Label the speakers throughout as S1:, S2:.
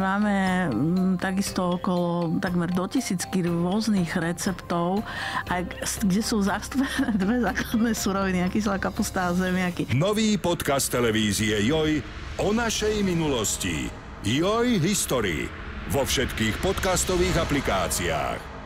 S1: máme takisto okolo takmer do 1000 rôznych receptov, kde sú zastúpené dve základné suroviny, kyselá kapusta a zemiaky.
S2: Nový podcast televízie Joj o našej minulosti. Joj History vo všetkých podcastových aplikáciách.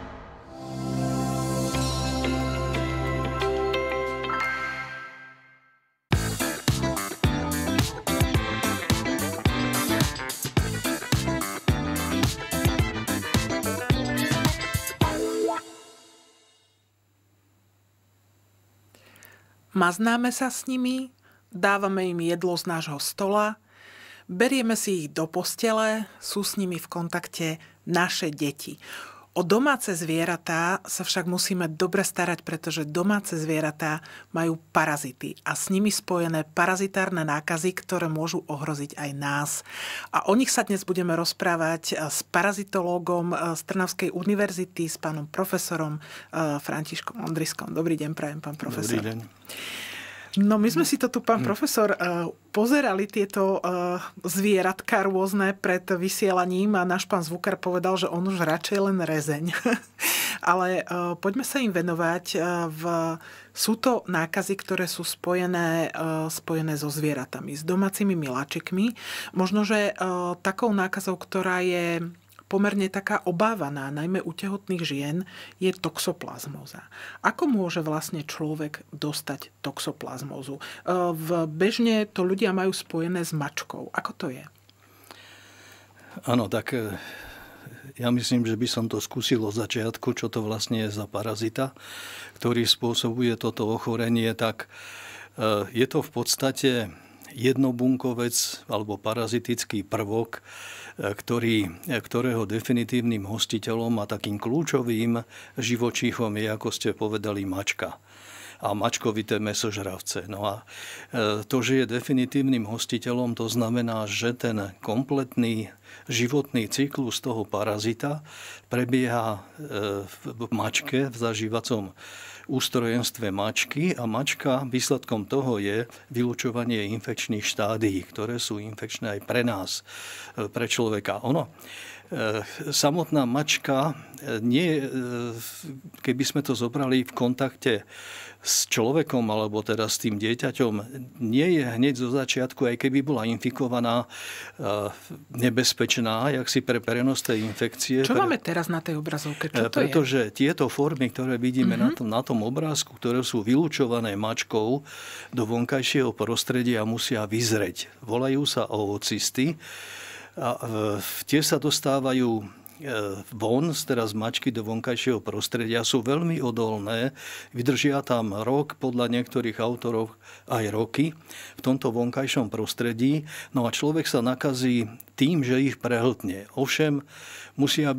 S3: Maznáme sa s nimi, dávame im jedlo z nášho stola, berieme si ich do postele, sú s nimi v kontakte naše deti. O domáce zvieratá sa však musíme dobre starať, pretože domáce zvieratá majú parazity a s nimi spojené parazitárne nákazy, ktoré môžu ohroziť aj nás. A o nich sa dnes budeme rozprávať s parazitológom z Trnavskej univerzity, s pánom profesorom Františkom Ondriskom. Dobrý deň, prajem, pán profesor.
S4: Dobrý deň.
S3: No my sme si to tu, pán profesor, pozerali tieto zvieratka rôzne pred vysielaním a náš pán zvukár povedal, že on už radšej len rezeň. Ale poďme sa im venovať. Sú to nákazy, ktoré sú spojené so zvieratami, s domácimi miláčikmi. Možno, že takou nákazou, ktorá je pomerne taká obávaná, najmä u tehotných žien, je toxoplazmóza. Ako môže vlastne človek dostať toxoplazmózu? Bežne to ľudia majú spojené s mačkou. Ako to je?
S4: Áno, tak ja myslím, že by som to skúsil od začiatku, čo to vlastne je za parazita, ktorý spôsobuje toto ochorenie. Tak je to v podstate jednobunkovec alebo parazitický prvok, ktorého definitívnym hostiteľom a takým kľúčovým živočíchom je, ako ste povedali, mačka a mačkovité mäsožravce. No a to, že je definitívnym hostiteľom, to znamená, že ten kompletný životný cyklus toho parazita prebieha v mačke, v zažívacom ústrojenstve mačky a mačka výsledkom toho je vylučovanie infekčných štádií, ktoré sú infekčné aj pre nás, pre človeka. Samotná mačka, keby sme to zobrali v kontakte s človekom, alebo teda s tým dieťaťom, nie je hneď zo začiatku, aj keby bola infikovaná, nebezpečná, jak si pre prenos tej infekcie.
S3: Čo máme teraz na tej obrazovke? Čo to
S4: pretože tieto formy, ktoré vidíme na tom obrázku, ktoré sú vylučované mačkou do vonkajšieho prostredia, musia vyzreť. Volajú sa oocysty. A tie sa dostávajú von, teraz mačky do vonkajšieho prostredia, sú veľmi odolné, vydržia tam rok, podľa niektorých autorov aj roky v tomto vonkajšom prostredí. No a človek sa nakazí tým, že ich prehltne. Ovšem, musia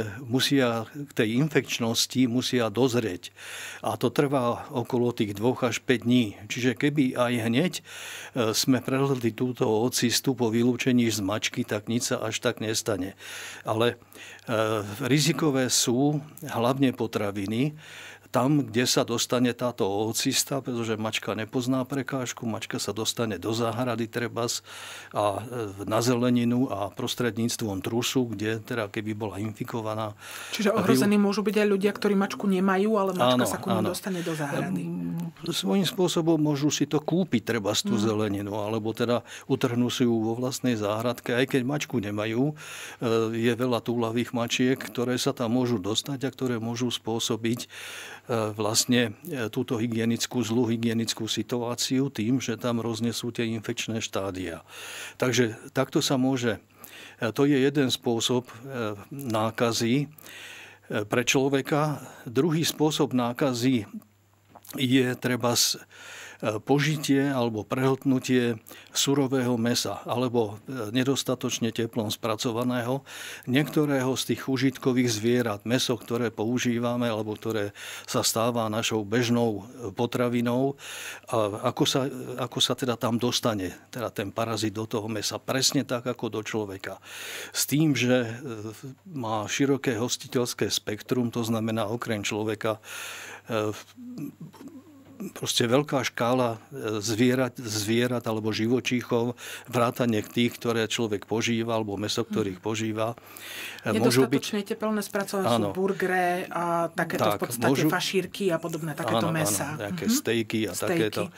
S4: k tej infekčnosti musia dozrieť. A to trvá okolo tých 2 až 5 dní. Čiže keby aj hneď sme prehltli túto oocistu po vylúčení z mačky, tak nič sa až tak nestane. Ale rizikové sú hlavne potraviny, tam, kde sa dostane táto oocista, pretože mačka nepozná prekážku, mačka sa dostane do záhrady trebas a na zeleninu a prostredníctvom trusu, kde teda keby bola infikovaná.
S3: Čiže ohrození môžu byť aj ľudia, ktorí mačku nemajú, ale mačka sa ku nim dostane do záhrady.
S4: Svojím spôsobom môžu si to kúpiť trebas tú zeleninu, alebo teda utrhnú si ju vo vlastnej záhradke. Aj keď mačku nemajú, je veľa túlavých mačiek, ktoré sa tam môžu dostať a ktoré môžu spôsobiť vlastne túto zlú hygienickú situáciu tým, že tam roznesú tie infekčné štádia. Takže takto sa môže, to je jeden spôsob nákazy pre človeka. Druhý spôsob nákazy je treba požitie alebo prehltnutie surového mäsa alebo nedostatočne teplom spracovaného niektorého z tých užitkových zvierat. Mäso, ktoré používame alebo ktoré sa stáva našou bežnou potravinou. A ako sa teda tam dostane teda ten parazit do toho mäsa? Presne tak ako do človeka. S tým, že má široké hostiteľské spektrum, to znamená okrem človeka proste veľká škála zvierat alebo živočíchov, vrátane tých, ktoré človek požíva, alebo mäso, ktorých požíva.
S3: Nedostatočne tepelné spracované sú burgery a takéto v podstate fašírky a podobné takéto mäsa.
S4: Áno, nejaké stejky a takéto,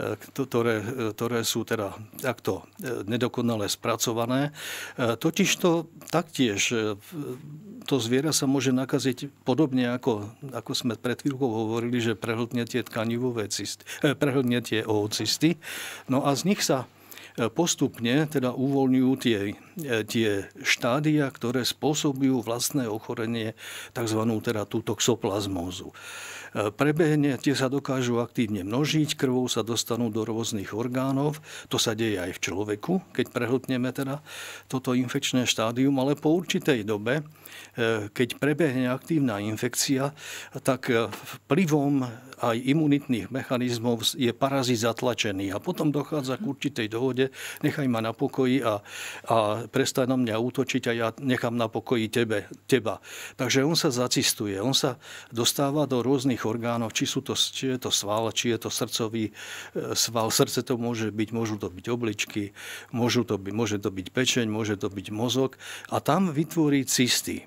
S4: ktoré sú teda takto nedokonale spracované. Totižto taktiež to zviera sa môže nakaziť podobne, ako sme pred chvíľkou hovorili, že prehltne tie tkanivové cysty, prehltne tie oocysty. No a z nich sa postupne teda uvoľňujú tie štádia, ktoré spôsobujú vlastné ochorenie, takzvanú teda tú toxoplazmózu. Prebehne, tie sa dokážu aktívne množiť, krvou sa dostanú do rôznych orgánov. To sa deje aj v človeku, keď prehltneme teda toto infekčné štádium, ale po určitej dobe, keď prebehne aktívna infekcia, tak vplyvom aj imunitných mechanizmov je parazit zatlačený a potom dochádza k určitej dohode, nechaj ma na pokoji a prestaň na mňa útočiť a ja nechám na pokoji teba. Takže on sa zacistuje, on sa dostáva do rôznych orgánov, či je to sval, či je to srdcový sval. Srdce to môže byť, môžu to byť obličky, môže to byť pečeň, môže to byť mozog a tam vytvorí cysty,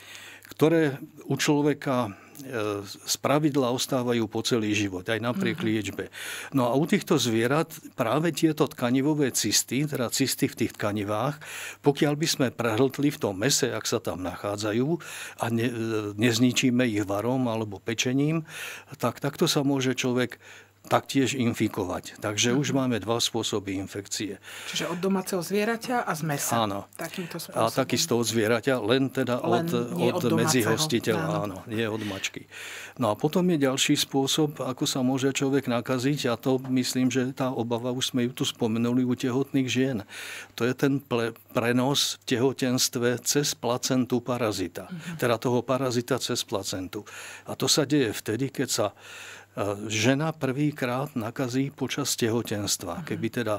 S4: ktoré u človeka spravidla ostávajú po celý život, aj napriek liečbe. No a u týchto zvierat práve tieto tkanivové cysty, teda cysty v tých tkanivách, pokiaľ by sme prehltli v tom mese, ak sa tam nachádzajú a nezničíme ich varom alebo pečením, tak takto sa môže človek taktiež infikovať. Takže už máme dva spôsoby infekcie.
S3: Čiže od domáceho zvieraťa a z mäsa.
S4: Áno.
S3: Takýmto spôsobom.
S4: A takisto od zvieraťa, len teda od medzihostiteľa, áno, nie od mačky. No a potom je ďalší spôsob, ako sa môže človek nakaziť, a to myslím, že tá obava, už sme ju tu spomenuli u tehotných žien. To je ten prenos v tehotenstve cez placentu parazita. Teda toho parazita cez placentu. A to sa deje vtedy, keď sa žena prvýkrát nakazí počas tehotenstva. Keby teda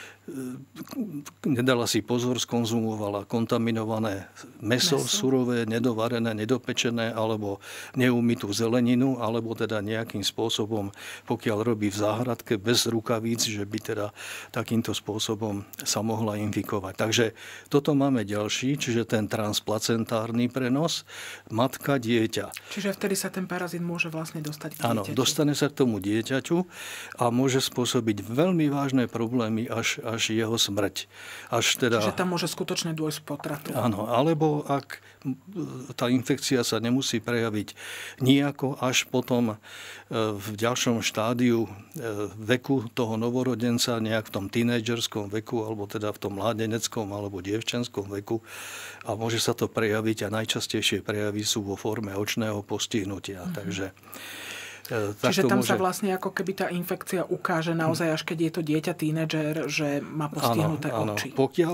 S4: nedala si pozor, skonzumovala kontaminované mäso, surové, nedovarené, nedopečené, alebo neumytú zeleninu, alebo teda nejakým spôsobom, pokiaľ robí v záhradke bez rukavíc, že by teda takýmto spôsobom sa mohla infikovať. Takže toto máme ďalší, čiže ten transplacentárny prenos, matka, dieťa.
S3: Čiže vtedy sa ten parazit môže vlastne dostať k dieťaťu.
S4: Áno, dostane sa k tomu dieťaťu a môže spôsobiť veľmi vážne problémy až jeho smrť. Čiže tam môže skutočne dôjsť k potratu. Áno, alebo ak tá infekcia sa nemusí prejaviť nijako, až potom v ďalšom štádiu veku toho novorodenca, nejak v tom tínedžerskom veku, alebo teda v tom mládeneckom alebo dievčenskom veku, a môže sa to prejaviť, a najčastejšie prejavy sú vo forme očného postihnutia. Takže
S3: čiže tam sa vlastne ako keby tá infekcia ukáže naozaj, až keď je to dieťa, tínedžer, že má postihnuté oči.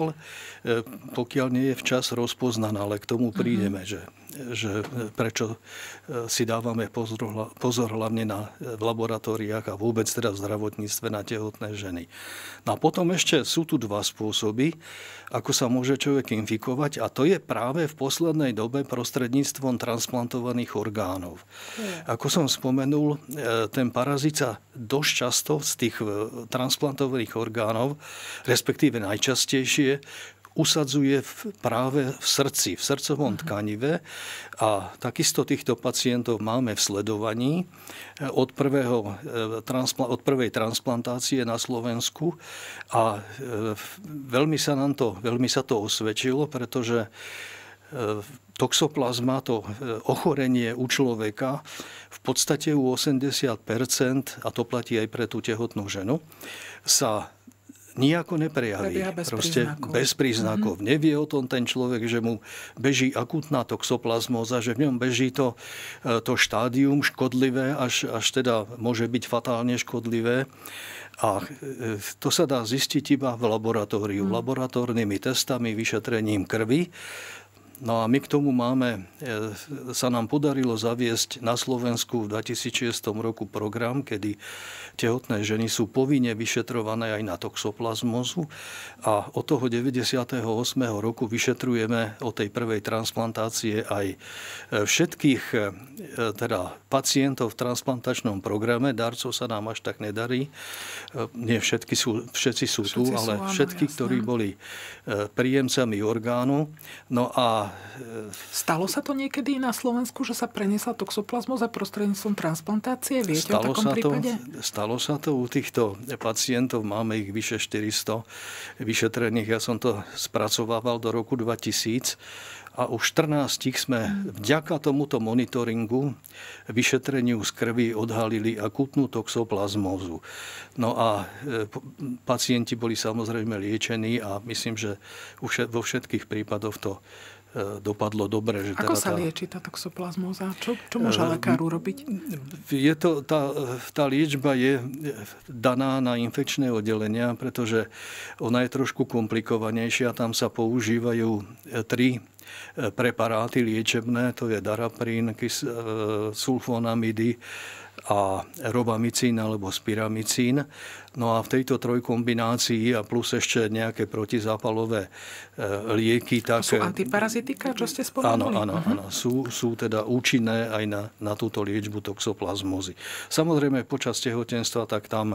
S4: Pokiaľ nie je včas rozpoznaná, ale k tomu prídeme, že prečo si dávame pozor hlavne v laboratóriách a vôbec teda v zdravotníctve na tehotné ženy. No a potom ešte sú tu dva spôsoby, ako sa môže človek infikovať, a to je práve v poslednej dobe prostredníctvom transplantovaných orgánov. Ako som spomenul, ten parazit sa dosť často z tých transplantovaných orgánov, respektíve najčastejšie, usadzuje práve v srdci, v srdcovom tkanive, a takisto týchto pacientov máme v sledovaní od prvej transplantácie na Slovensku, a veľmi sa to osvedčilo, pretože toxoplazma, to ochorenie u človeka, v podstate u 80%, a to platí aj pre tú tehotnú ženu, sa nijako neprejaví. Bez príznakov. Nevie o tom ten človek, že mu beží akútna toxoplazmóza, že v ňom beží to štádium škodlivé, až teda môže byť fatálne škodlivé. A to sa dá zistiť iba v laboratóriu. Laboratórnymi testami, vyšetrením krvi. No a my k tomu sa nám podarilo zaviesť na Slovensku v 2006 roku program, kedy tehotné ženy sú povinne vyšetrované aj na toxoplazmózu a od toho 98. roku vyšetrujeme od tej prvej transplantácie aj všetkých teda pacientov v transplantačnom programe. Darcov sa nám až tak nedarí. Nie všetci sú tu, ale všetky, ktorí boli príjemcami orgánu. No a
S3: stalo sa to niekedy na Slovensku, že sa preniesla toxoplazmóza prostredníctvom transplantácie? Viete o takom prípade?
S4: Stalo sa to u týchto pacientov. Máme ich vyše 400 vyšetrených. Ja som to spracovával do roku 2000. A u 14 sme vďaka tomuto monitoringu, vyšetreniu z krvi odhalili akútnu toxoplazmózu. No a pacienti boli samozrejme liečení a myslím, že vo všetkých prípadoch to dopadlo dobre. Že
S3: ako sa lieči tá toxoplazmóza? Čo môže lekár urobiť?
S4: Tá liečba je daná na infekčné oddelenia, pretože ona je trošku komplikovanejšia. Tam sa používajú 3 preparáty liečebné, to je daraprín, sulfonamidy a robamicín alebo spiramicín. No a v tejto trojkombinácii a plus ešte nejaké protizápalové lieky. Tak,
S3: to sú antiparazitika, čo ste spomenuli?
S4: Áno. Sú teda účinné aj na túto liečbu toxoplazmózy. Samozrejme počas tehotenstva, tak tam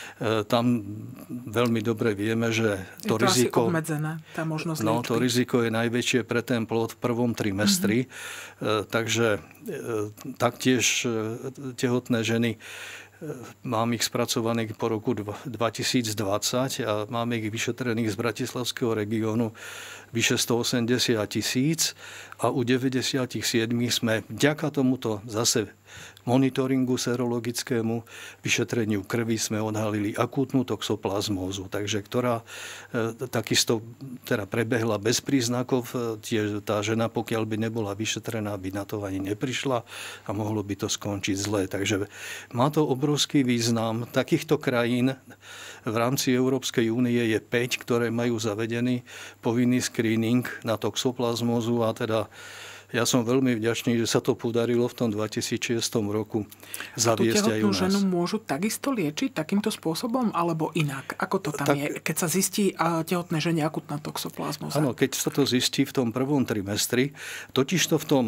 S4: veľmi dobre vieme, že to riziko...
S3: Je to asi obmedzené, tá možnosť liečby.
S4: No, to riziko je najväčšie pre ten plod v prvom trimestri. Takže taktiež tehotné ženy, mám ich spracovaných po roku 2020 a máme ich vyšetrených z Bratislavského regiónu vyše 180 000 a u 97 sme vďaka tomuto zase monitoringu serologickému vyšetreniu krvi sme odhalili akútnu toxoplazmózu, takže ktorá takisto teda prebehla bez príznakov. Tá žena, pokiaľ by nebola vyšetrená, by na to ani neprišla a mohlo by to skončiť zle. Takže má to obrovský význam. Takýchto krajín v rámci Európskej únie je 5, ktoré majú zavedený povinný screening na toxoplazmózu a teda ja som veľmi vďačný, že sa to podarilo v tom 2006 roku zaviesť aj u nás.
S3: Tú tehotnú ženu môžu takisto liečiť takýmto spôsobom alebo inak? Ako to tam je, keď sa zistí tehotné žene akútna toxoplazmóza?
S4: Áno, keď sa to zistí v tom prvom trimestri, totižto v tom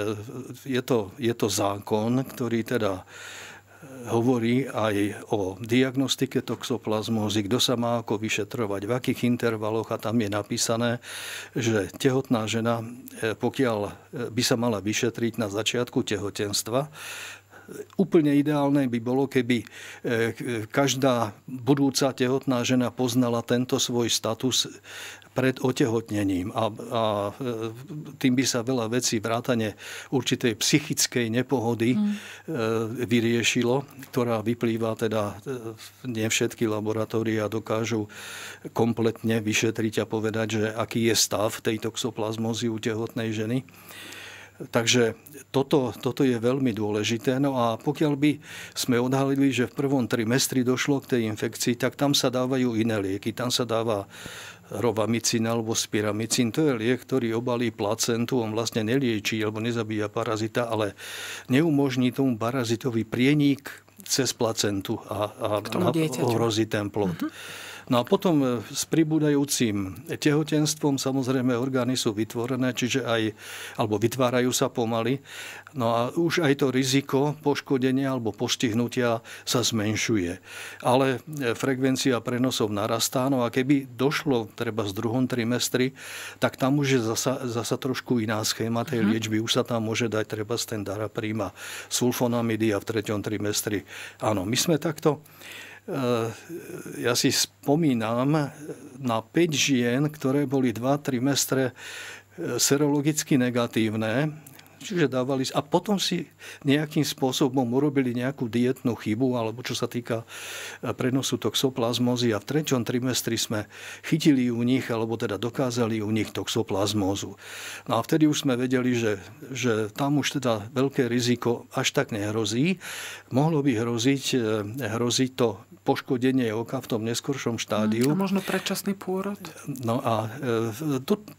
S4: je to zákon, ktorý teda hovorí aj o diagnostike toxoplazmózy, kto sa má ako vyšetrovať, v akých intervaloch a tam je napísané, že tehotná žena, pokiaľ by sa mala vyšetriť na začiatku tehotenstva, úplne ideálne by bolo, keby každá budúca tehotná žena poznala tento svoj status pred otehotnením a tým by sa veľa vecí vrátane určitej psychickej nepohody vyriešilo, ktorá vyplýva teda, nie všetky laboratória dokážu kompletne vyšetriť a povedať, že aký je stav tej toxoplazmózy u tehotnej ženy. Takže toto je veľmi dôležité. No a pokiaľ by sme odhalili, že v prvom trimestri došlo k tej infekcii, tak tam sa dávajú iné lieky. Tam sa dáva robamicín alebo spiramicín. To je liek, ktorý obalí placentu. On vlastne neliečí alebo nezabíja parazita, ale neumožní tomu parazitovi prienik cez placentu a ohrozí ten plod. No a potom s pribúdajúcim tehotenstvom samozrejme orgány sú vytvorené, čiže alebo vytvárajú sa pomaly. No a už aj to riziko poškodenia alebo postihnutia sa zmenšuje. Ale frekvencia prenosov narastá. No a keby došlo treba v druhom trimestri, tak tam už je zasa trošku iná schéma tej liečby. Už sa tam môže dať treba ten daraprín a sulfonamidy a v treťom trimestri. Áno, my sme takto... Ja si spomínam na 5 žien, ktoré boli 2 trimestre serologicky negatívne, čiže dávali a potom si nejakým spôsobom urobili nejakú dietnú chybu, alebo čo sa týka prenosu toxoplazmózy a v 3. trimestri sme chytili u nich, alebo teda dokázali u nich toxoplazmózu. No a vtedy už sme vedeli, že tam už teda veľké riziko až tak nehrozí. Mohlo by hroziť to poškodenie oka v tom neskoršom štádiu.
S3: A možno predčasný pôrod?
S4: No a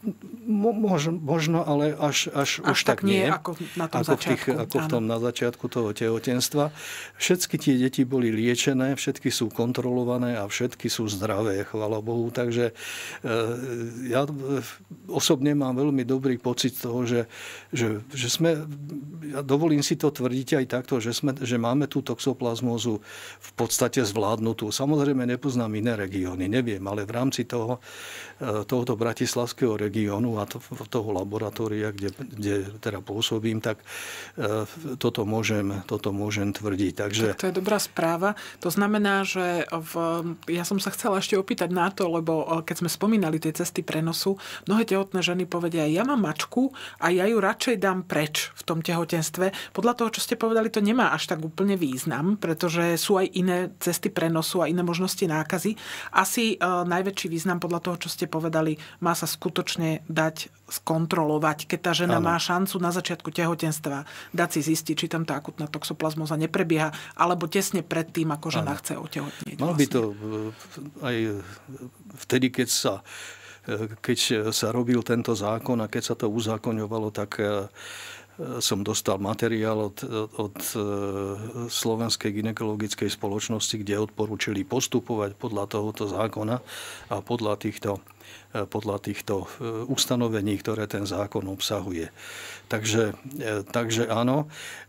S4: Možno, ale až už tak nie.
S3: Ako na tom začiatku.
S4: Ako v tom na začiatku toho tehotenstva. Všetky tie deti boli liečené, všetky sú kontrolované a všetky sú zdravé, chvála Bohu. Takže ja osobne mám veľmi dobrý pocit toho, že sme, ja dovolím si to tvrdiť aj takto, že máme tú toxoplazmózu v podstate zvládnutú. Samozrejme nepoznám iné regióny, neviem, ale v rámci tohoto bratislavského regiónu a toho laboratória, kde teda pôsobím, tak toto môžem tvrdiť. Takže...
S3: Tak to je dobrá správa. To znamená, že ja som sa chcela ešte opýtať na to, lebo keď sme spomínali tie cesty prenosu, mnohé tehotné ženy povedia, ja mám mačku a ja ju radšej dám preč v tom tehotenstve. Podľa toho, čo ste povedali, to nemá až tak úplne význam, pretože sú aj iné cesty prenosu a iné možnosti nákazy. Asi najväčší význam podľa toho, čo ste povedali, má sa skutočne dať skontrolovať, keď tá žena má šancu na začiatku tehotenstva dať si zistiť, či tam tá akutná toxoplazmóza neprebieha, alebo tesne pred tým, ako žena chce otehotnieť.
S4: Mal by to aj vtedy, keď sa robil tento zákon a keď sa to uzákoňovalo, tak som dostal materiál od Slovenskej gynekologickej spoločnosti, kde odporúčili postupovať podľa tohoto zákona a podľa týchto ustanovení, ktoré ten zákon obsahuje. Takže áno,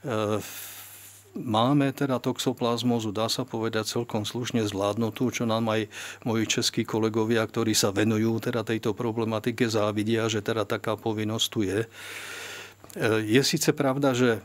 S4: máme teda toxoplazmózu, dá sa povedať, celkom slušne zvládnutú, čo nám aj moji českí kolegovia, ktorí sa venujú teda tejto problematike, závidia, že teda taká povinnosť tu je. Je síce pravda, že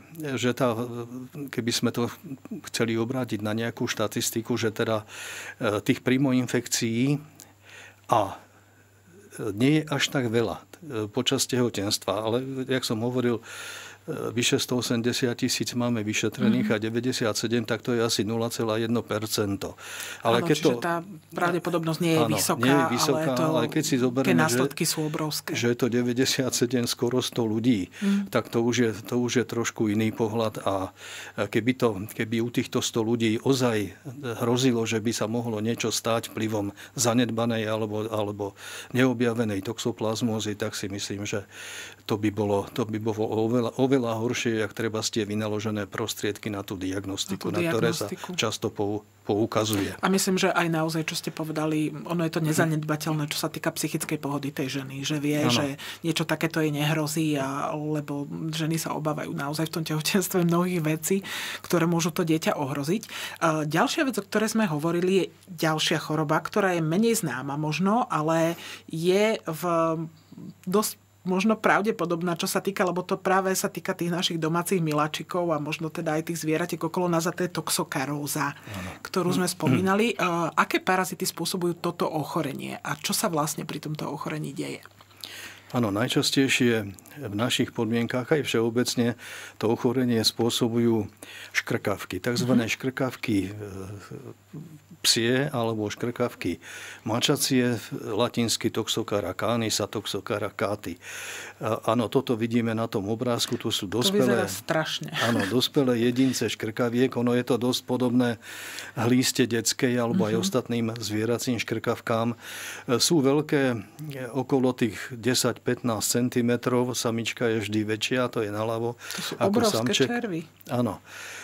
S4: keby sme to chceli obrátiť na nejakú štatistiku, že teda tých primoinfekcií a nie je až tak veľa počas tehotenstva, ale jak som hovoril, vyše 180 000 máme vyšetrených a 97, tak to je asi 0,1%. Ale
S3: keď čiže tá pravdepodobnosť nie je vysoká,
S4: ale keď si zoberieme,
S3: tie následky sú obrovské.
S4: Že je to 97, skoro 100 ľudí, tak to už je trošku iný pohľad a keby u týchto 100 ľudí ozaj hrozilo, že by sa mohlo niečo stáť vplyvom zanedbanej alebo neobjavenej toxoplazmózy, tak si myslím, že to by bolo oveľa horšie, ak treba tie vynaložené prostriedky na tú diagnostiku, na ktoré sa často poukazuje.
S3: A myslím, že aj naozaj, čo ste povedali, ono je to nezanedbateľné, čo sa týka psychickej pohody tej ženy, že vie, že niečo takéto jej nehrozí, lebo ženy sa obávajú naozaj v tom tehotenstve mnohých vecí, ktoré môžu to dieťa ohroziť. Ďalšia vec, o ktorej sme hovorili, je ďalšia choroba, ktorá je menej známa možno, ale je v dosť možno pravdepodobná, čo sa týka, lebo to práve sa týka tých našich domácich miláčikov a možno teda aj tých zvieratiek okolo nás, a to je toxokaróza, ktorú sme spomínali. Aké parazity spôsobujú toto ochorenie a čo sa vlastne pri tomto ochorení deje?
S4: Áno, najčastejšie v našich podmienkách aj všeobecne to ochorenie spôsobujú škrkavky. Takzvané škrkavky psie alebo škrkavky mačacie, latinsky Toxocara canis a Toxocara cati. Áno, toto vidíme na tom obrázku, tu sú dospelé.
S3: To vyzerá strašne.
S4: Áno, dospelé jedince škrkaviek, ono je to dosť podobné hlíste detskej alebo aj ostatným zvieracím škrkavkám. Sú veľké, okolo tých 10-15 cm, samička je vždy väčšia, to je naľavo.
S3: To sú obrovské červy.
S4: Áno.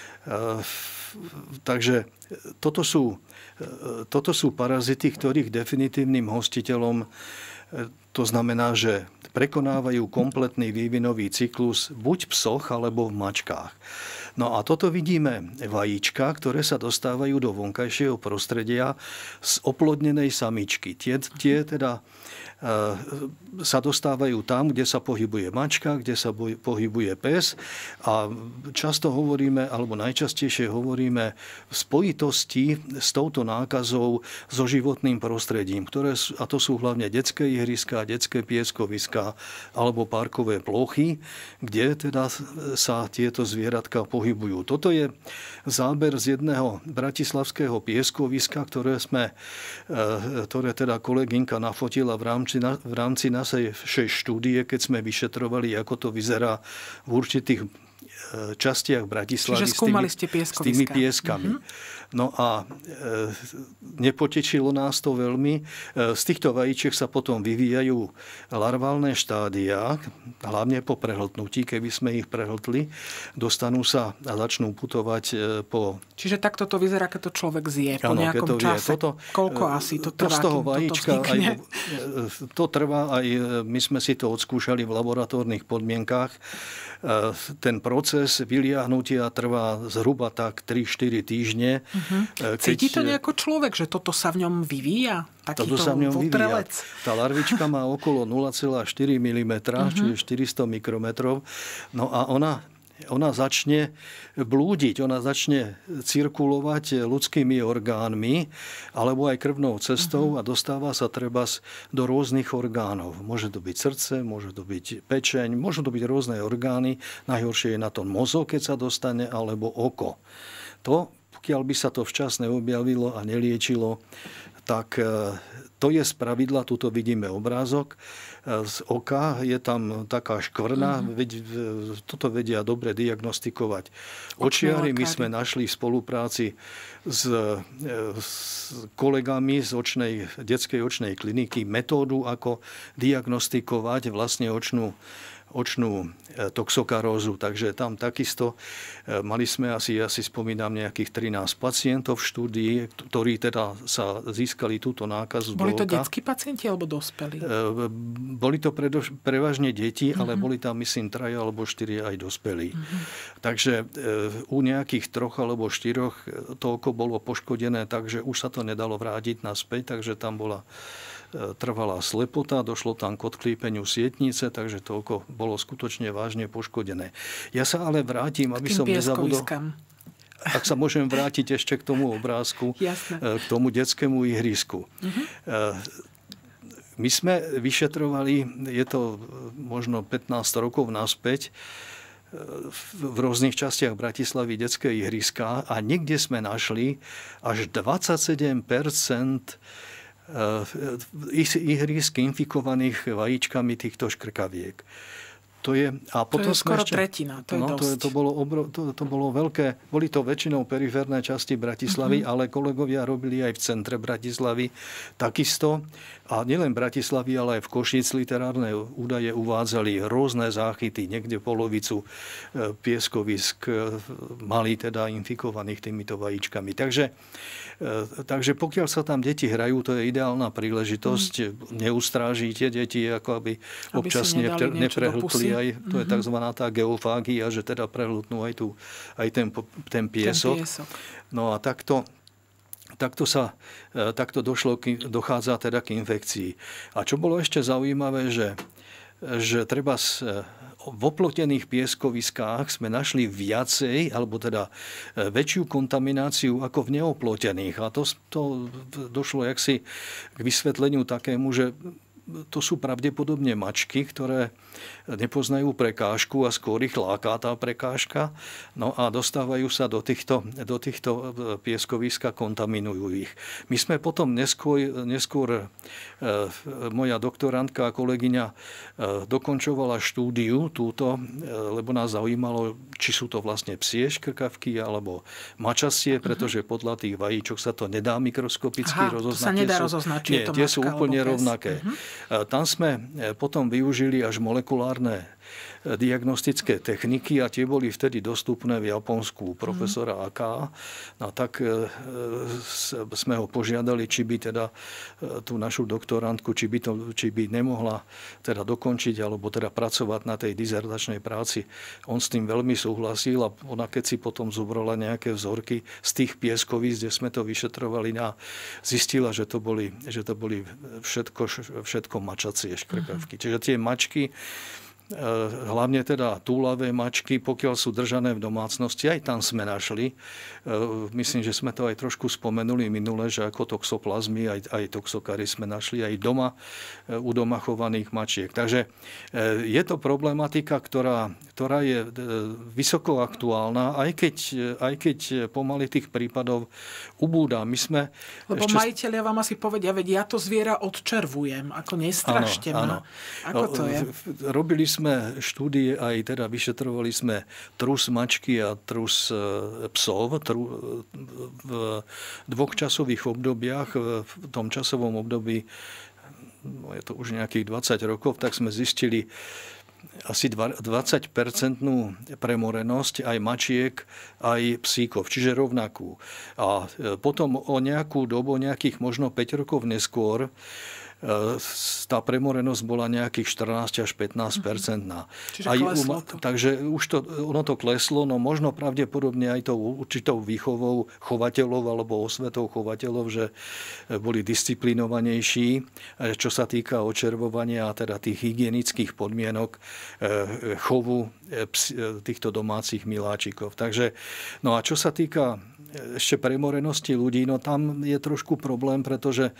S4: Takže toto sú parazity, ktorých definitívnym hostiteľom, to znamená, že prekonávajú kompletný vývinový cyklus buď v psoch, alebo v mačkách. No a toto vidíme vajíčka, ktoré sa dostávajú do vonkajšieho prostredia z oplodnenej samičky. Tie teda sa dostávajú tam, kde sa pohybuje mačka, kde sa pohybuje pes a často hovoríme, alebo najčastejšie hovoríme v spojitosti s touto nákazou so životným prostredím, a to sú hlavne detské ihriská, detské pieskoviská alebo parkové plochy, kde teda sa tieto zvieratka pohybujú. Toto je záber z jedného bratislavského pieskoviska, ktoré teda kolegynka nafotila v rámci našej štúdie, keď sme vyšetrovali, ako to vyzerá v určitých častiach Bratislavy s tými pieskami. No a nepotešilo nás to veľmi. Z týchto vajíčiek sa potom vyvíjajú larválne štádia, hlavne po prehltnutí, keby sme ich prehltli. Dostanú sa a začnú putovať po...
S3: Čiže takto to vyzerá, keď to človek zje po nejakom čase. Koľko asi to trvá,
S4: z toho vajíčka,
S3: aj,
S4: to trvá aj, my sme si to odskúšali v laboratórnych podmienkách. Ten proces vyliahnutia trvá zhruba tak 3-4 týždne.
S3: Cíti to nejako človek, že toto sa v ňom vyvíja?
S4: Toto sa v ňom vyvíja. Tá larvička má okolo 0,4 mm, čiže 400 mikrometrov. No a ona začne blúdiť, ona začne cirkulovať ľudskými orgánmi alebo aj krvnou cestou a dostáva sa trebárs do rôznych orgánov. Môže to byť srdce, môže to byť pečeň, môžu to byť rôzne orgány. Najhoršie je na tom mozog, keď sa dostane, alebo oko. To, pokiaľ by sa to včas neobjavilo a neliečilo, tak to je spravidla, tuto vidíme obrázok, z oka je tam taká škvrna, toto vedia dobre diagnostikovať očiari. My sme našli v spolupráci s kolegami z detskej očnej kliniky metódu, ako diagnostikovať vlastne očnú toxokarózu. Takže tam takisto mali sme ja si spomínam nejakých 13 pacientov v štúdii, ktorí teda sa získali túto nákazu.
S3: Boli to detskí pacienti alebo dospelí?
S4: Boli to prevažne deti, ale boli tam myslím 3 alebo 4 aj dospelí. Takže u nejakých 3 alebo 4 to oko bolo poškodené, takže už sa to nedalo vrátiť naspäť, takže tam bola trvalá slepota, došlo tam k odklípeniu sietnice, takže to oko bolo skutočne vážne poškodené. Ja sa ale vrátim, aby som nezabudol. Ak sa môžem vrátiť ešte k tomu obrázku, k tomu detskému ihrisku. My sme vyšetrovali, je to možno 15 rokov naspäť, v rôznych častiach Bratislavy detské ihriská a niekde sme našli až 27% ihrísk infikovaných vajíčkami týchto škrkaviek. To je
S3: skoro tretina. To je dosť.
S4: To bolo veľké. Boli to väčšinou periférne časti Bratislavy, ale kolegovia robili aj v centre Bratislavy takisto. A nielen Bratislavy, ale aj v Košíc literárne údaje uvádzali rôzne záchyty. Niekde polovicu pieskovisk mali teda infikovaných týmito vajíčkami. Takže pokiaľ sa tam deti hrajú, to je ideálna príležitosť. Neustrážite deti, ako aby občas neprehltli aj, to je tzv. Tá geofágia, že teda prehltnú aj ten piesok. No a takto dochádza teda k infekcii. A čo bolo ešte zaujímavé, že treba v oplotených pieskoviskách sme našli viacej, alebo teda väčšiu kontamináciu ako v neoplotených. A to došlo jaksi k vysvetleniu takému, že to sú pravdepodobne mačky, ktoré nepoznajú prekážku a skôr ich láká tá prekážka. No a dostávajú sa do týchto pieskovísk a kontaminujú ich. My sme potom neskôr moja doktorantka a kolegyňa dokončovala štúdiu túto, lebo nás zaujímalo, či sú to vlastne psie škrkavky alebo mačasie, pretože podľa tých vajíčok sa to nedá mikroskopicky rozoznať.
S3: To sa nedá rozoznať, či je to mačka,
S4: tie sú úplne rovnaké. Tam sme potom využili až molekulárne diagnostické techniky a tie boli vtedy dostupné v Japonsku profesora Aka. No tak sme ho požiadali, či by teda tú našu doktorantku, či by nemohla teda dokončiť alebo teda pracovať na tej dizertačnej práci. On s tým veľmi súhlasil a ona keď si potom zobrala nejaké vzorky z tých pieskovíc, kde sme to vyšetrovali, a zistila, že to boli všetko mačacie škrkavky. Čiže tie mačky, hlavne teda túlavé mačky, pokiaľ sú držané v domácnosti, aj tam sme našli. Myslím, že sme to aj trošku spomenuli minule, že ako toxoplazmy, aj toxokary sme našli aj doma, u doma chovaných mačiek. Takže je to problematika, ktorá je vysoko aktuálna, aj keď pomaly tých prípadov ubúda.
S3: Lebo majitelia vám asi povedia, veď ja to zviera odčervujem, ako nestrašte ma.
S4: Áno.
S3: Ako to je?
S4: Robili sme štúdie aj teda vyšetrovali sme trus mačky a trus psov v dvoch časových obdobiach. V tom časovom období, je to už nejakých 20 rokov, tak sme zistili asi 20-percentnú premorenosť aj mačiek, aj psíkov, čiže rovnakú. A potom o nejakú dobu, nejakých možno 5 rokov neskôr, tá premorenosť bola nejakých 14 až 15%.
S3: Čiže kleslo to.
S4: Takže už ono to kleslo, no možno pravdepodobne aj tou určitou výchovou chovateľov alebo osvetou chovateľov, že boli disciplinovanejší, čo sa týka očervovania a teda tých hygienických podmienok chovu týchto domácich miláčikov. Takže, no a čo sa týka ešte premorenosti ľudí, no tam je trošku problém, pretože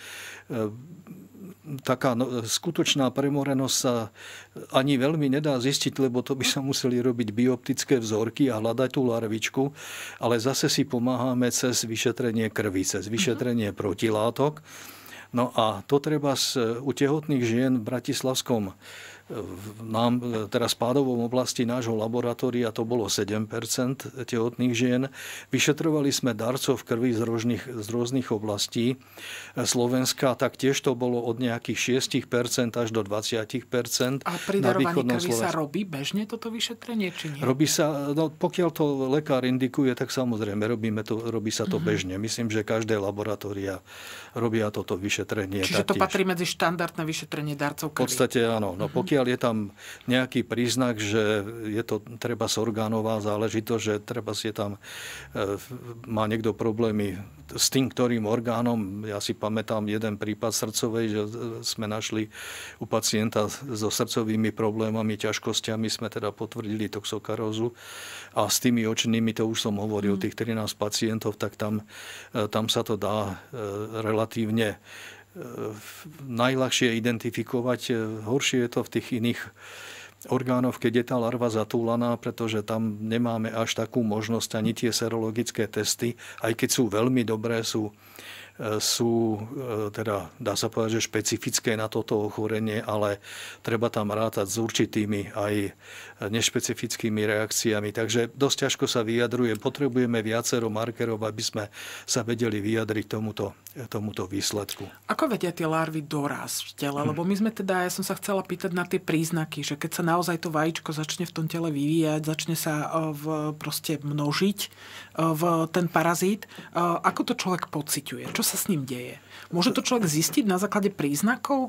S4: taká skutočná premorenosť sa ani veľmi nedá zistiť, lebo to by sa museli robiť bioptické vzorky a hľadať tú larvičku, ale zase si pomáhame cez vyšetrenie krvi, cez vyšetrenie protilátok. No a to treba u tehotných žien v bratislavskom nám teraz spádovom oblasti nášho laboratória to bolo 7% tehotných žien. Vyšetrovali sme darcov krvi z rôznych oblastí Slovenska, tak tiež to bolo od nejakých 6% až do 20%.
S3: A pri darovaní krvi sa robí bežne toto vyšetrenie, či nie?
S4: Robí sa, no pokiaľ to lekár indikuje, tak samozrejme robí sa to bežne. Myslím, že každé laboratória robia toto vyšetrenie.
S3: Čiže to patrí medzi štandardné vyšetrenie darcov krvi?
S4: V podstate áno. No pokiaľ je tam nejaký príznak, že je to treba orgánová záležitosť, že treba si tam má niekto problémy s tým, ktorým orgánom. Ja si pamätám jeden prípad srdcovej, že sme našli u pacienta so srdcovými problémami, ťažkosťami, sme teda potvrdili toxokarózu. A s tými očnými, to už som hovoril, tých 13 pacientov, tak tam sa to dá relatívne najľahšie identifikovať. Horšie je to v tých iných orgánoch, keď je tá larva zatúlaná, pretože tam nemáme až takú možnosť ani tie serologické testy, aj keď sú veľmi dobré, sú teda, dá sa povedať, že špecifické na toto ochorenie, ale treba tam rátať s určitými aj nešpecifickými reakciami. Takže dosť ťažko sa vyjadruje. Potrebujeme viacero markerov, aby sme sa vedeli vyjadriť tomuto výsledku.
S3: Ako vedia tie larvy dorásť v tele? Lebo my sme teda, ja som sa chcela pýtať na tie príznaky, že keď sa naozaj to vajíčko začne v tom tele vyvíjať, začne sa proste množiť ten parazít, ako to človek pociťuje? Čo sa s ním deje? Môže to človek zistiť na základe príznakov?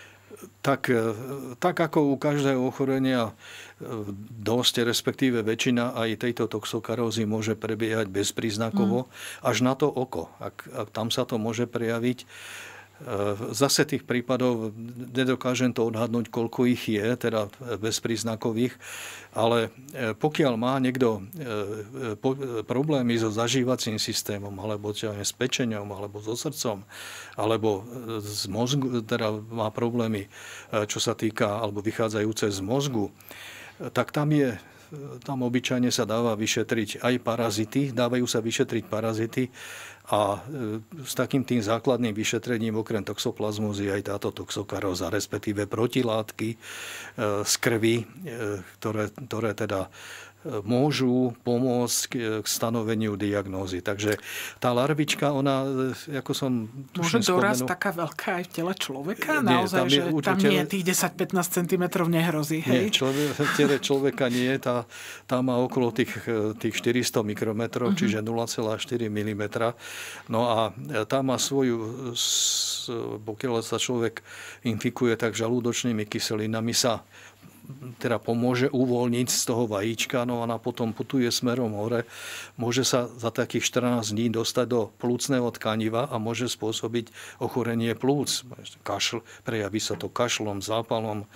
S4: Tak ako u každého ochorenia dosť, respektíve väčšina aj tejto toxokarózy môže prebiehať bezpríznakovo, až na to oko. Ak tam sa to môže prejaviť. Zase tých prípadov nedokážem to odhadnúť, koľko ich je, teda bezpríznakových, ale pokiaľ má niekto problémy so zažívacím systémom, alebo s pečeňom, alebo so srdcom, alebo z mozgu, teda má problémy, čo sa týka, alebo vychádzajúce z mozgu, tak tam obyčajne sa dáva vyšetriť aj parazity, dávajú sa vyšetriť parazity a s takým tým základným vyšetrením okrem toxoplazmózy aj táto toxokaróza, respektíve protilátky z krvi, ktoré teda môžu pomôcť k stanoveniu diagnózy. Takže tá larvička, ona, ako som
S3: môže dorásť taká veľká aj v tele človeka? Naozaj, že tam nie tých 10-15 cm nehrozí, hej?
S4: Nie, v tele človeka nie. Tá má okolo tých 400 mikrometrov, čiže 0,4 mm. No a tá má svoju, pokiaľ sa človek infikuje, tak žalúdočnými kyselinami sa teda pomôže uvoľniť z toho vajíčka, no a potom putuje smerom hore. Môže sa za takých 14 dní dostať do plúcneho tkaniva a môže spôsobiť ochorenie plúc. Prejaví sa to kašlom, zápalom,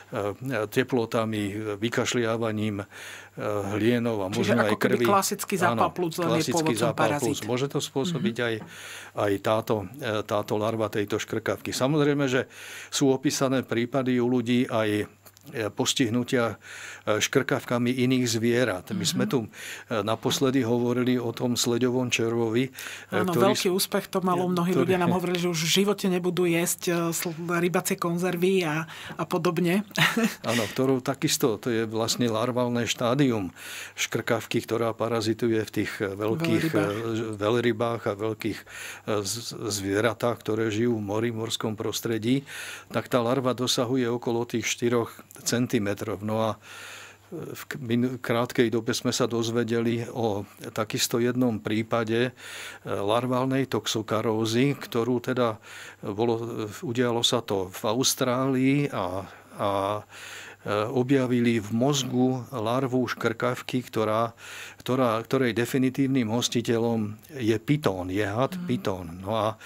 S4: teplotami, vykašliavaním hlienov a možno aj krvi.
S3: Čiže ako keby klasický zápal plúc, len je pôvodcom parazit.
S4: Môže to spôsobiť aj táto larva tejto škrkavky. Samozrejme, že sú opísané prípady u ľudí aj postihnutia škrkavkami iných zvierat. My sme tu naposledy hovorili o tom sleďovom červovi.
S3: Áno, veľký úspech to malo. Mnohí ľudia nám hovorili, že už v živote nebudú jesť rybacie konzervy a podobne.
S4: Áno, ktorú takisto, to je vlastne larválne štádium škrkavky, ktorá parazituje v tých veľkých veľrybách a veľkých zvieratách, ktoré žijú v mori, v morskom prostredí. Tak tá larva dosahuje okolo tých 4 centimetrov. No a v krátkej dobe sme sa dozvedeli o takisto jednom prípade larválnej toxokarózy, ktorú teda udialo sa to v Austrálii a objavili v mozgu larvu škrkavky, ktorej definitívnym hostiteľom je pitón, je had pitón. No a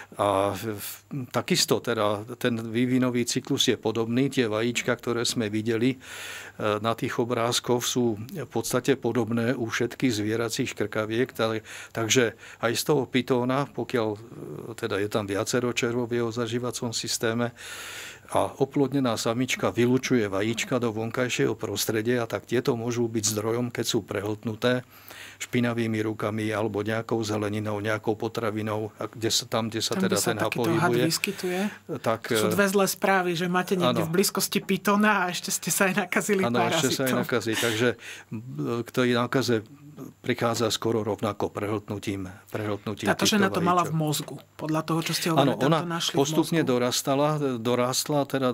S4: takisto teda ten vývinový cyklus je podobný. Tie vajíčka, ktoré sme videli na tých obrázkoch, sú v podstate podobné u všetkých zvieracích škrkaviek. Takže aj z toho pitóna, pokiaľ teda je tam viacero červov v jeho zažívacom systéme, a oplodnená samička vylučuje vajíčka do vonkajšieho prostredia, tak tieto môžu byť zdrojom, keď sú prehltnuté špinavými rukami alebo nejakou zeleninou, nejakou potravinou, kde sa teda ten had pohybuje.
S3: Tak sú dve zlé správy, že máte niekde v blízkosti pitóna a ešte ste sa aj nakazili parazitom.
S4: Áno, ešte sa aj nakazí. Takže k tej nákaze prichádza skoro rovnako prehltnutím
S3: Táto žena to mala v mozgu, podľa toho, čo ste hovorili.
S4: Áno, ona postupne dorástla, teda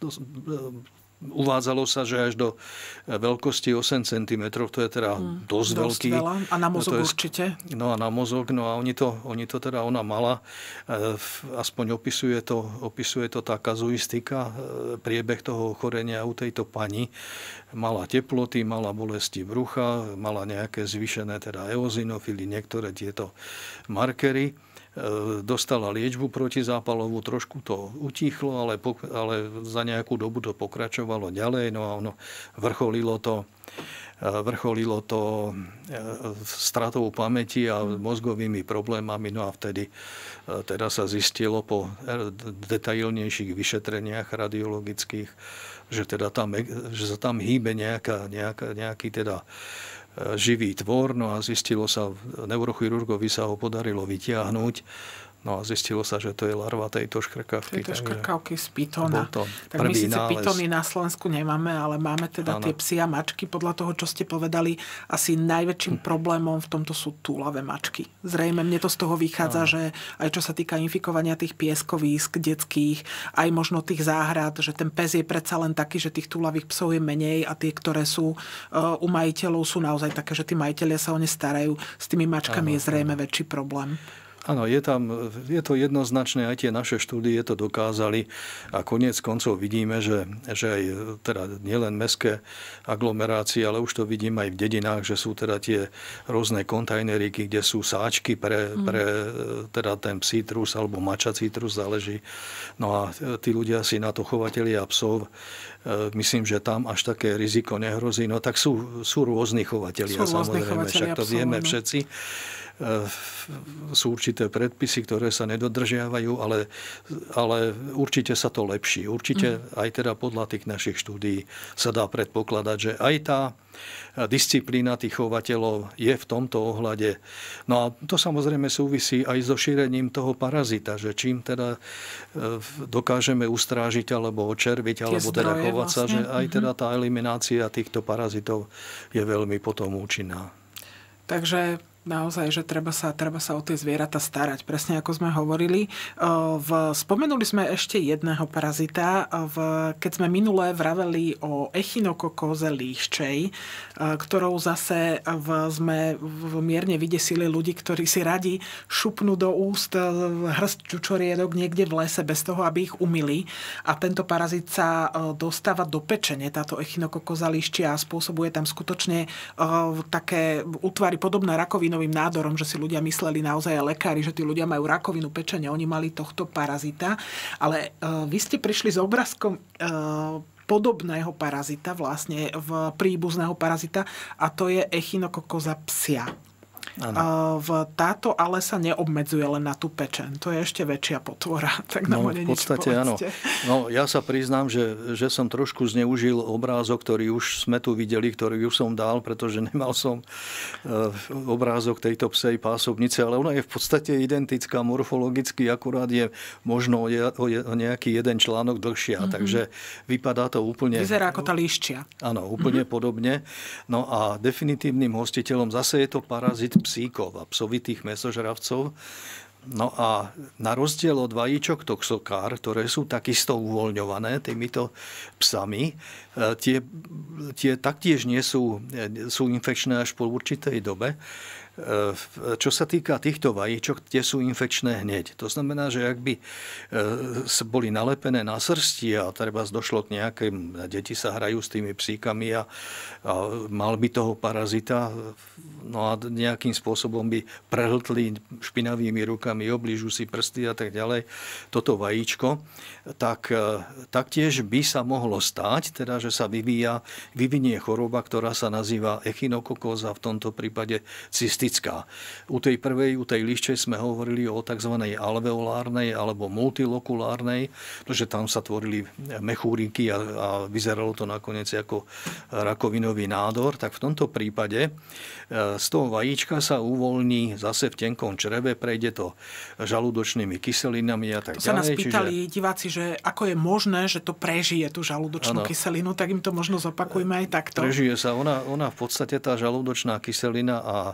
S4: uvádzalo sa, že až do veľkosti 8 cm, to je teda dosť veľký.
S3: Veľa. A na mozog určite?
S4: No a na mozog, no a oni to teda ona mala, aspoň opisuje to tá kazuistika, priebeh toho ochorenia u tejto pani. Mala teploty, mala bolesti brucha, mala nejaké zvýšené teda eozinofily, niektoré tieto markery. Dostala liečbu protizápalovú, trošku to utichlo, ale za nejakú dobu to pokračovalo ďalej, no a ono vrcholilo to stratou pamäti a mozgovými problémami, no a vtedy teda sa zistilo po detailnejších vyšetreniach radiologických, že sa tam hýbe nejaký teda živý tvor, no a zistilo sa, neurochirurgovi sa ho podarilo vytiahnuť, no a zistilo sa, že to je larva tejto škrkavky.
S3: Tejto škrkavky z pitóna. Tak my síce pitóny na Slovensku nemáme, ale máme teda tie psy a mačky. Podľa toho, čo ste povedali, asi najväčším problémom v tomto sú túlavé mačky. Zrejme mne to z toho vychádza, že aj čo sa týka infikovania tých pieskovísk detských, aj možno tých záhrad, že ten pes je predsa len taký, že tých túlavých psov je menej a tie, ktoré sú u majiteľov, sú naozaj také, že tí majitelia sa o ne starajú. S tými mačkami je zrejme väčší problém.
S4: Áno, je to jednoznačné, aj tie naše štúdie to dokázali a koniec koncov vidíme, že aj teda nielen mestské aglomerácie, ale už to vidím aj v dedinách, že sú teda tie rôzne kontajneríky, kde sú sáčky pre teda ten psí trus alebo mačací trus, záleží. No a tí ľudia si na to chovatelia psov, myslím, že tam až také riziko nehrozí. No tak sú rôzni chovatelia, samozrejme, však to vieme všetci. Sú určité predpisy, ktoré sa nedodržiavajú, ale určite sa to lepší. Určite aj teda podľa tých našich štúdií sa dá predpokladať, že aj tá disciplína tých chovateľov je v tomto ohľade. No a to samozrejme súvisí aj so šírením toho parazita, že čím teda dokážeme ustrážiť alebo očerviť, alebo teda chovať sa, že aj teda tá eliminácia týchto parazitov je veľmi potom účinná.
S3: Takže naozaj, že treba sa o tie zvieratá starať. Presne ako sme hovorili. Spomenuli sme ešte jedného parazita. Keď sme minulé vraveli o echinokokóze líščej, ktorou zase sme mierne vydesili ľudí, ktorí si radi šupnú do úst hrst čučoriedok niekde v lese bez toho, aby ich umyli. A tento parazit sa dostáva do pečene, táto echinokokóza líščia, a spôsobuje tam skutočne také útvary podobné rakovinovým nádorom, že si ľudia mysleli naozaj aj lekári, že tí ľudia majú rakovinu pečene, oni mali tohto parazita. Ale vy ste prišli s obrázkom podobného parazita, vlastne príbuzného parazita, a to je echinokokóza psia. Táto ale sa neobmedzuje len na tú pečeň. To je ešte väčšia potvora. Tak
S4: v podstate áno. No, ja sa priznám, že som trošku zneužil obrázok, ktorý už sme tu videli, ktorý už som dal, pretože nemal som obrázok tejto psej pásobnice, ale ona je v podstate identická morfologicky, akurát je možno o nejaký jeden článok dlhšia, takže vypadá to úplne...
S3: Vyzerá ako tá líščia.
S4: Áno, úplne podobne. No a definitívnym hostiteľom zase je to parazit psíkov a psovitých mäsožravcov. No a na rozdiel od vajíčok toxokár, ktoré sú takisto uvoľňované týmito psami, tie taktiež nie sú infekčné až po určitej dobe. Čo sa týka týchto vajíčok, tie sú infekčné hneď. To znamená, že ak by boli nalepené na srsti a treba došlo k nejakým, deti sa hrajú s tými psíkami a mal by toho parazita, no a nejakým spôsobom by prehltli špinavými rukami, oblížu si prsty a tak ďalej, toto vajíčko, tak taktiež by sa mohlo stať, teda, že sa vyvinie choroba, ktorá sa nazýva echinokokóza, v tomto prípade cystická. U tej líščej sme hovorili o tzv. Alveolárnej alebo multilokulárnej, pretože tam sa tvorili mechúriky a vyzeralo to nakoniec ako rakovinový nádor. Tak v tomto prípade z toho vajíčka sa uvoľní zase v tenkom čreve, prejde to žalúdočnými kyselinami a tak ďalej.
S3: To sa nás pýtali diváci, že ako je možné, že to prežije tú žalúdočnú kyselinu, tak im to možno zopakujme aj takto.
S4: Prežije sa. Ona v podstate tá žalúdočná kyselina a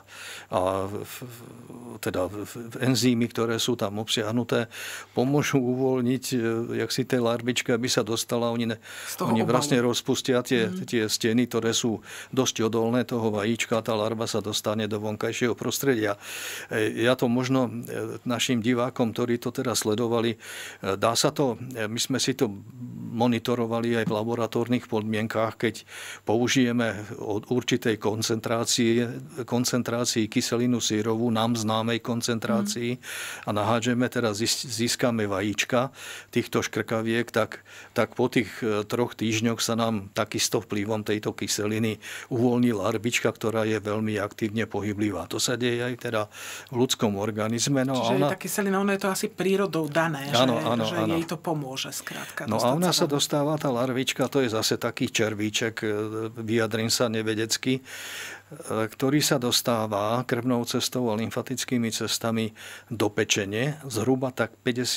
S4: teda enzymy, ktoré sú tam obsiahnuté, pomôžu uvoľniť jaksi tej larvičke, aby sa dostala. Oni vlastne rozpustia tie steny, ktoré sú dosť odolné toho vajíčka, tá larva sa dostane do vonkajšieho prostredia. Ja to možno našim divákom, ktorí to teda sledovali, dá sa to, my sme si to monitorovali aj v laboratórnych podmienkách, keď použijeme od určitej koncentrácii kyselinu sírovú, nám známej koncentrácii a nahádžeme, teda získame vajíčka týchto škrkaviek, tak po tých 3 týždňoch sa nám takisto vplyvom tejto kyseliny uvoľní larvička, ktorá je veľmi aktívne pohyblivá. To sa deje aj teda v ľudskom organizme. No,
S3: čiže tá kyselina, ona je to asi prírodou dané, že jej to pomôže skrátka.
S4: No a ona sa dostáva, tá larvička, to je zase taký červíček, vyjadrím sa nevedecky, ktorý sa dostáva krvnou cestou a lymfatickými cestami do pečene. Zhruba tak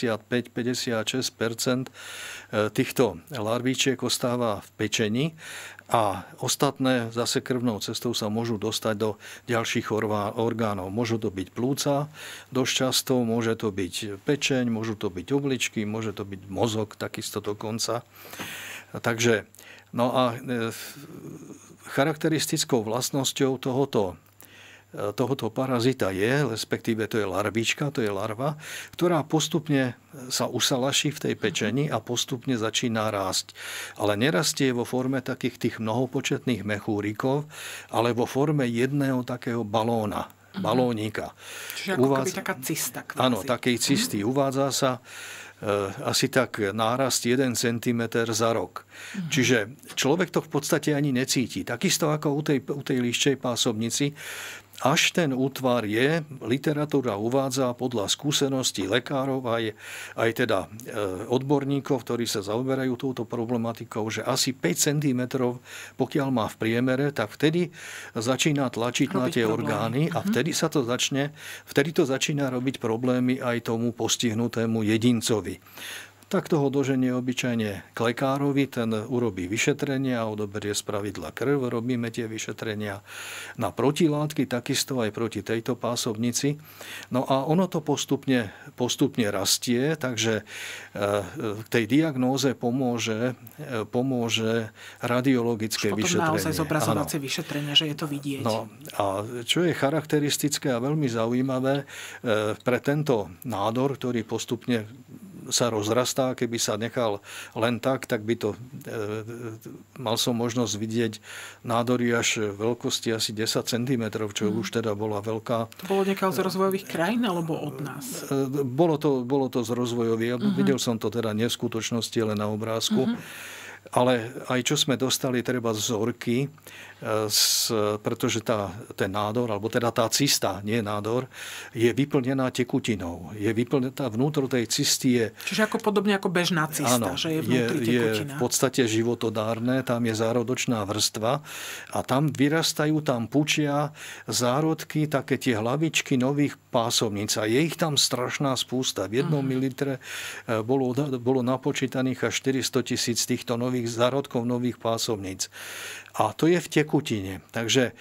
S4: 55-56% týchto larvíčiek ostáva v pečeni a ostatné zase krvnou cestou sa môžu dostať do ďalších orgánov. Môžu to byť plúca dosť často, môže to byť pečeň, môžu to byť obličky, môže to byť mozog takisto dokonca. Takže, no a charakteristickou vlastnosťou tohoto parazita je, respektíve to je larvička, to je larva, ktorá postupne sa usalaší v tej pečeni a postupne začína rásť. Ale nerastie vo forme takých tých mnohopočetných mechúrikov, ale vo forme jedného takého balónika.
S3: Čiže ako keby taká cista.
S4: Áno, takej cisty. Uvádza sa asi tak nárast 1 cm za rok. Čiže človek to v podstate ani necíti. Takisto ako u tej líščej pásobnici, až ten útvar je, literatúra uvádza podľa skúseností lekárov aj teda odborníkov, ktorí sa zaoberajú touto problematikou, že asi 5 cm, pokiaľ má v priemere, tak vtedy začína tlačiť na tie orgány a vtedy to začína robiť problémy aj tomu postihnutému jedincovi. Tak toho doženie obyčajne k lekárovi, ten urobí vyšetrenia a odoberie spravidla krv, robíme tie vyšetrenia na protilátky, takisto aj proti tejto pásobnici. No a ono to postupne rastie, takže k tej diagnóze pomôže radiologické vyšetrenie.
S3: Potom naozaj zobrazovacie vyšetrenie, že je to vidieť.
S4: No a čo je charakteristické a veľmi zaujímavé pre tento nádor, ktorý postupne sa rozrastá, keby sa nechal len tak by to mal som možnosť vidieť nádory až veľkosti asi 10 cm, čo už teda bola veľká.
S3: To bolo nejaká z rozvojových krajín alebo od nás?
S4: Bolo to z rozvojových. Videl som to teda nie v skutočnosti, ale na obrázku. Ale aj čo sme dostali, treba vzorky, pretože ten nádor, alebo teda tá cysta, nie nádor, je vyplnená tekutinou. Tá vnútro tej cysty je...
S3: Čiže ako podobne ako bežná cysta,
S4: áno,
S3: že je vnútri tekutina.
S4: Je v podstate životodárne, tam je zárodočná vrstva a tam vyrastajú, tam pučia zárodky, také tie hlavičky nových pásovníc. A je ich tam strašná spústa. V 1 mililitre bolo napočítaných až 400 000 týchto nových zárodkov, nových pásovníc. A to je v tekutine. Takže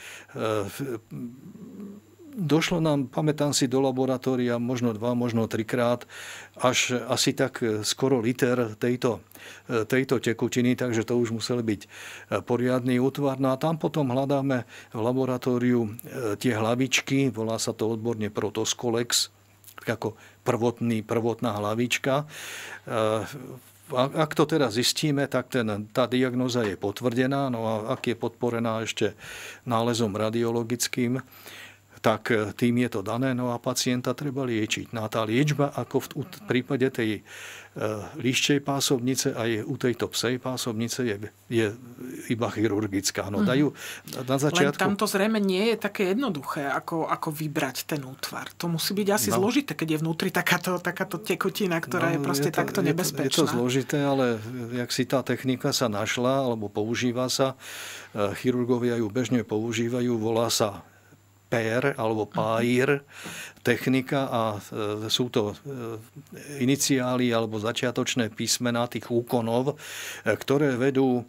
S4: došlo nám, pamätám si, do laboratória možno 2, možno 3 krát, až asi tak skoro liter tejto tekutiny, takže to už musel byť poriadny útvar. No a tam potom hľadáme v laboratóriu tie hlavičky, volá sa to odborne protoskolex, ako prvotná hlavička. Ak to teda zistíme, tak tá diagnóza je potvrdená, no a ak je podporená ešte nálezom radiologickým, tak tým je to dané, no a pacienta treba liečiť. No a tá liečba, ako v prípade tej líščej pásovnice aj u tejto psej pásovnice je iba chirurgická. No dajú na začiatku...
S3: Len tamto zrejme nie je také jednoduché, ako vybrať ten útvar. To musí byť asi zložité, keď je vnútri takáto tekutina, ktorá je proste takto nebezpečná.
S4: Je to zložité, ale jak si tá technika sa našla, alebo používa sa, chirurgovia ju bežne používajú, volá sa PER alebo PAIR technika a sú to iniciály alebo začiatočné písmená tých úkonov, ktoré vedú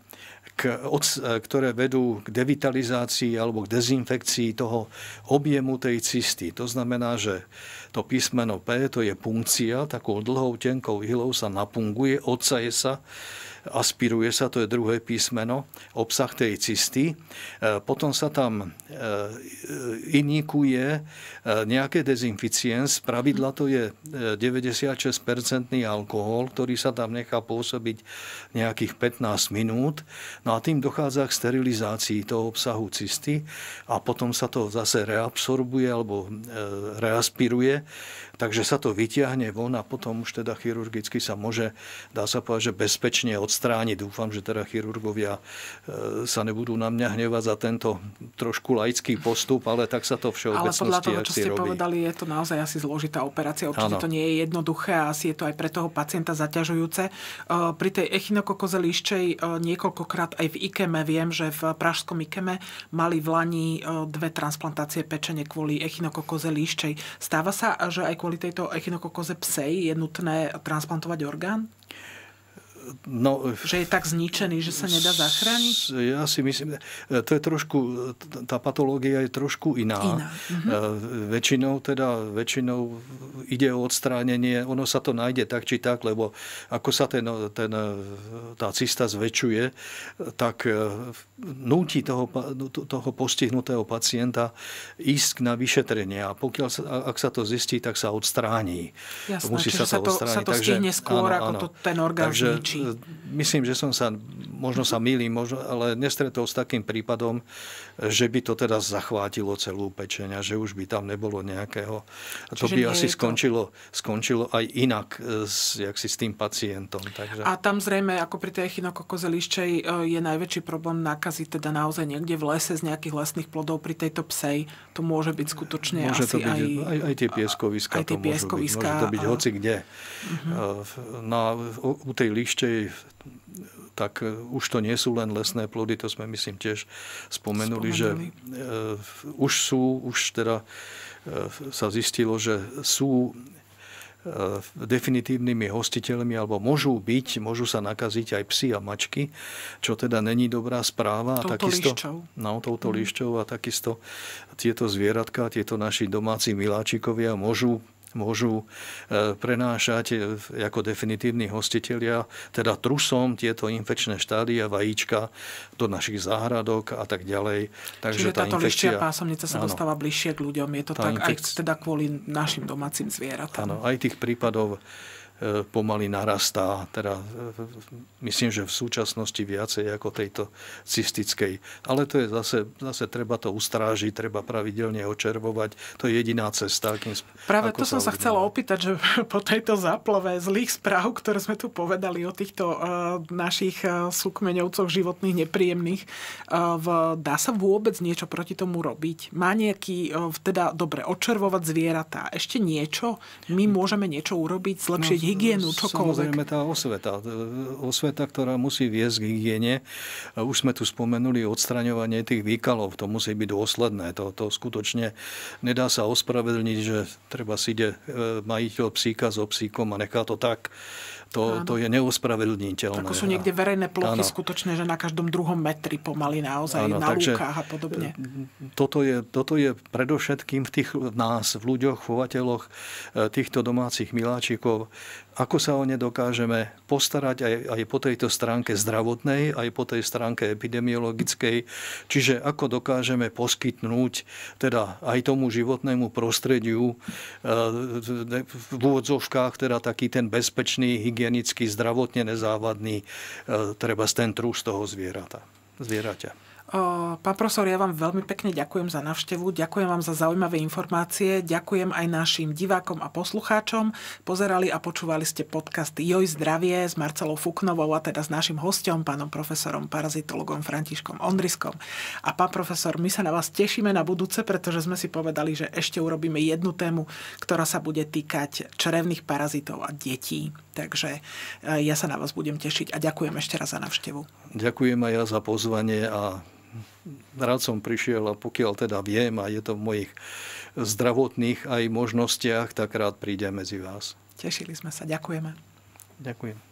S4: k devitalizácii alebo k dezinfekcii toho objemu tej cysty. To znamená, že to písmeno P, to je punkcia, takou dlhou, tenkou ihlou sa napunguje, odsaje sa, aspiruje sa, to je druhé písmeno, obsah tej cysty. Potom sa tam inikuje nejaké dezinficiens. Pravidla to je 96% alkohol, ktorý sa tam nechá pôsobiť nejakých 15 minút. No a tým dochádza k sterilizácii toho obsahu cysty a potom sa to zase reabsorbuje alebo reaspiruje. Takže sa to vyťahne von a potom už teda chirurgicky sa môže, dá sa povedať, že bezpečne odstrániť. Dúfam, že teda chirurgovia sa nebudú na mňa hnevať za tento trošku laický postup, ale tak sa to všeobecnosti
S3: ale podľa toho, čo ste
S4: robí.
S3: Povedali, je to naozaj asi zložitá operácia. Určite to nie je jednoduché a asi je to aj pre toho pacienta zaťažujúce. Pri tej echinokokoze líščej niekoľkokrát aj v IKEME viem, že v pražskom IKEME mali v Lani 2 transplantácie pečene kvôli echinokokoze líščej. Stáva sa, že aj kvôli tejto echinokokoze psej je nutné transplantovať orgán?
S4: No,
S3: že je tak zničený, že sa nedá zachrániť?
S4: Ja si myslím, to je trošku, tá patológia je trošku iná. Väčšinou ide o odstránenie, ono sa to nájde tak či tak, lebo ako sa tá cysta zväčšuje, tak núti toho postihnutého pacienta ísť na vyšetrenie. A ak sa to zistí, tak sa odstráni.
S3: Jasné, čiže sa to stihne skôr, ako to ten orgán zničí.
S4: Myslím, že možno sa mýlim, ale nestretol s takým prípadom, že by to teda zachvátilo celú pečeň a že už by tam nebolo nejakého... To by asi skončilo aj inak s tým pacientom. Takže...
S3: A tam zrejme, ako pri tej echinokokoze líščej, je najväčší problém nákazy teda naozaj niekde v lese z nejakých lesných plodov pri tejto psej. To môže byť skutočne
S4: môže
S3: asi
S4: to byť, aj tie pieskoviská. Môže to byť hoci kde. U tej líščej tak už to nie sú len lesné plody, to sme myslím tiež spomenuli. Že už teda sa zistilo, že sú definitívnymi hostiteľmi, alebo môžu sa nakaziť aj psi a mačky, čo teda není dobrá správa.
S3: Touto
S4: líšťou a takisto tieto zvieratka, tieto naši domáci miláčikovia môžu prenášať ako definitívni hostitelia, teda trusom tieto infekčné štádia, vajíčka do našich záhradok a tak ďalej.
S3: Takže táto líščia pásomnica sa dostáva bližšie k ľuďom. Je to tak aj teda kvôli našim domácim zvieratám.
S4: Áno, aj tých prípadov pomaly narastá. Teda myslím, že v súčasnosti viacej ako tejto cystickej. Ale to je zase treba to ustrážiť, treba pravidelne očervovať. To je jediná cesta.
S3: Práve to som sa chcela opýtať, že po tejto záplave zlých správ, ktoré sme tu povedali o týchto našich súkmeňovcoch životných nepríjemných, dá sa vôbec niečo proti tomu robiť? Má nejaký, teda dobre, odčervovať zvieratá. Ešte niečo? My môžeme niečo urobiť, zlepšiť hygienu, čokoľvek?
S4: Samozrejme tá osveta, ktorá musí viesť k hygiene. Už sme tu spomenuli odstraňovanie tých výkalov. To musí byť dôsledné. To skutočne nedá sa ospravedlniť, že treba si ide majiteľ psíka so psíkom a nechá to tak. To je neospravedlniteľné.
S3: Ako sú niekde verejné plochy skutočne, že na každom druhom metri pomaly naozaj, na lúkách a podobne.
S4: Toto je predovšetkým v nás, v ľuďoch, chovateľoch týchto domácich miláčikov, ako sa o ne dokážeme postarať aj po tejto stránke zdravotnej, aj po tej stránke epidemiologickej, čiže ako dokážeme poskytnúť teda aj tomu životnému prostrediu v úvodzovkách teda taký ten bezpečný, hygienický, zdravotne nezávadný treba ten trús toho zvieraťa.
S3: Pán profesor, ja vám veľmi pekne ďakujem za návštevu, ďakujem vám za zaujímavé informácie, ďakujem aj našim divákom a poslucháčom. Pozerali a počúvali ste podcast Joj zdravie s Marcelou Fuknovou a teda s našim hosťom, pánom profesorom parazitologom Františkom Ondriskom. A pán profesor, my sa na vás tešíme na budúce, pretože sme si povedali, že ešte urobíme jednu tému, ktorá sa bude týkať črevných parazitov a detí. Takže ja sa na vás budem tešiť a ďakujem ešte raz za návštevu.
S4: Ďakujem aj ja za pozvanie a rád som prišiel a pokiaľ teda viem a je to v mojich zdravotných aj možnostiach, tak rád prídem medzi vás.
S3: Tešili sme sa. Ďakujeme.
S4: Ďakujem.